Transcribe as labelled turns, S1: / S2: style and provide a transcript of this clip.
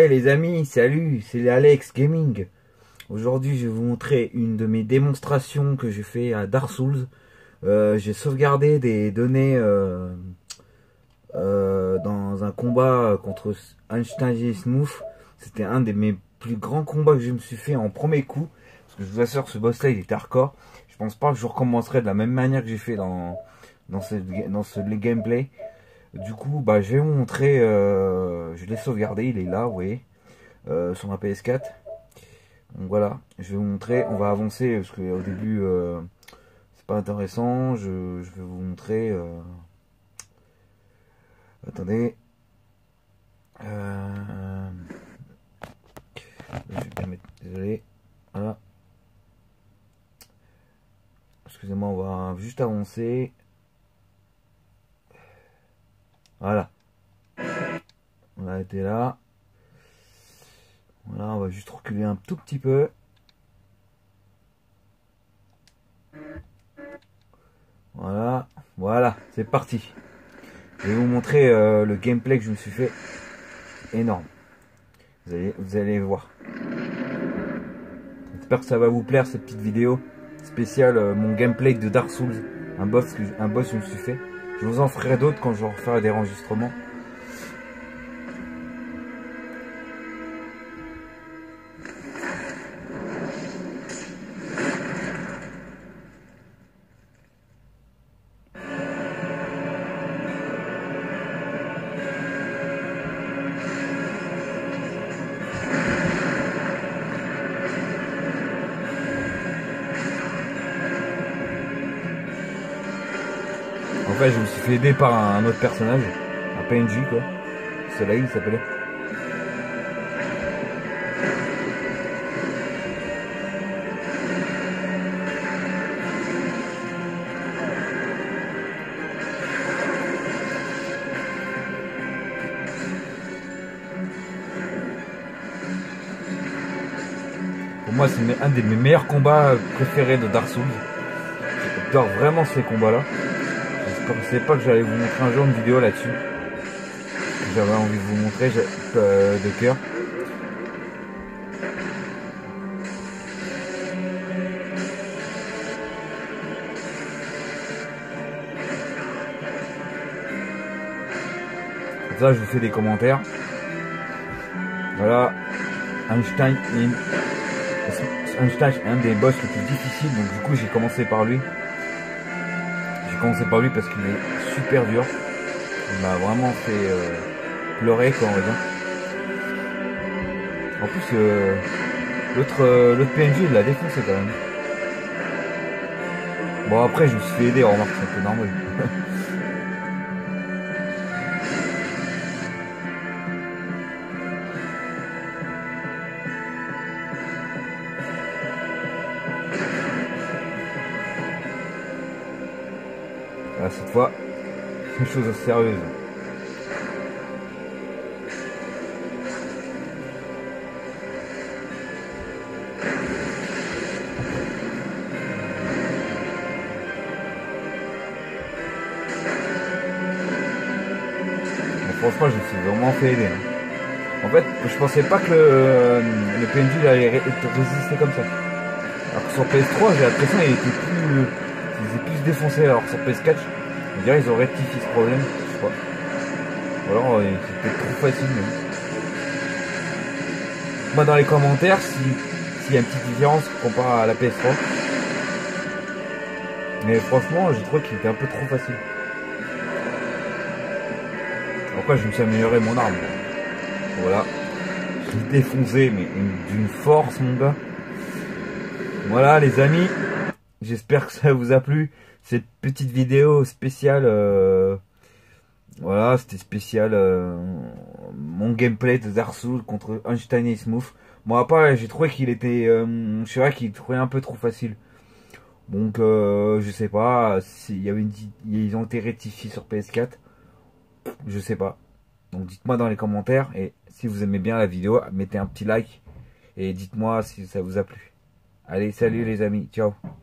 S1: les amis, salut, c'est Alex Gaming. Aujourd'hui je vais vous montrer une de mes démonstrations que j'ai fait à Dark Souls. J'ai sauvegardé des données dans un combat contre Einstein et Smooth. C'était un de mes plus grands combats que je me suis fait en premier coup. Parce que je vous assure, ce boss là il était hardcore. Je pense pas que je recommencerai de la même manière que j'ai fait dans ce gameplay. Du coup, bah, je vais vous montrer, je l'ai sauvegardé, il est là, vous voyez, sur ma PS4. Donc voilà, je vais vous montrer, on va avancer, parce qu'au début, c'est pas intéressant, je vais vous montrer, attendez, je vais bien mettre, désolé, voilà, excusez-moi, on va juste avancer, voilà, on a été là. Voilà, on va juste reculer un tout petit peu. Voilà, voilà, c'est parti. Je vais vous montrer le gameplay que je me suis fait. Énorme. Vous allez voir. J'espère que ça va vous plaire cette petite vidéo spéciale, mon gameplay de Dark Souls. Un boss que je me suis fait. Je vous en ferai d'autres quand je referai des enregistrements. En fait, je me suis fait aider par un autre personnage, un PNJ quoi. Soleil, il s'appelait. Pour moi, c'est un de mes meilleurs combats préférés de Dark Souls. J'adore vraiment ces combats-là. Je ne savais pas que j'allais vous montrer un jour une vidéo là-dessus. J'avais envie de vous montrer de cœur. Comme ça, je vous fais des commentaires. Voilà. Einstein est un des boss les plus difficiles, donc du coup j'ai commencé par lui. J'ai commencé par lui parce qu'il est super dur. Il m'a vraiment fait pleurer quoi, on va dire. En plus l'autre PNJ il l'a défoncé quand même. Bon après je me suis fait aider, remarque, c'est un peu normal. Voilà, cette fois, c'est une chose sérieuse. Bon, franchement, je me suis vraiment fait aider. Hein. En fait, je pensais pas que le PNJ allait résister comme ça. Alors que sur PS3, j'ai l'impression qu'il était plus défoncé. Alors sur PS4, je dirais ils ont rectifié ce problème. Je sais pas. Ou alors c'était trop facile. Moi dans les commentaires, s'il y a une petite différence comparé à la PS3. Mais franchement, j'ai trouvé qu'il était un peu trop facile. Pourquoi je me suis amélioré mon arme. Voilà. Je l'ai défoncé, mais d'une force, mon gars. Voilà les amis, j'espère que ça vous a plu, cette petite vidéo spéciale, voilà, c'était spécial, mon gameplay de Dark Souls contre Einstein et Smooth. Bon après j'ai trouvé qu'il était, je sais pas, qu'il trouvait un peu trop facile. Donc je sais pas, s'il y avait ils ont été rectifiés sur PS4, je sais pas. Donc dites-moi dans les commentaires, et si vous aimez bien la vidéo, mettez un petit like, et dites-moi si ça vous a plu. Allez, salut les amis, ciao.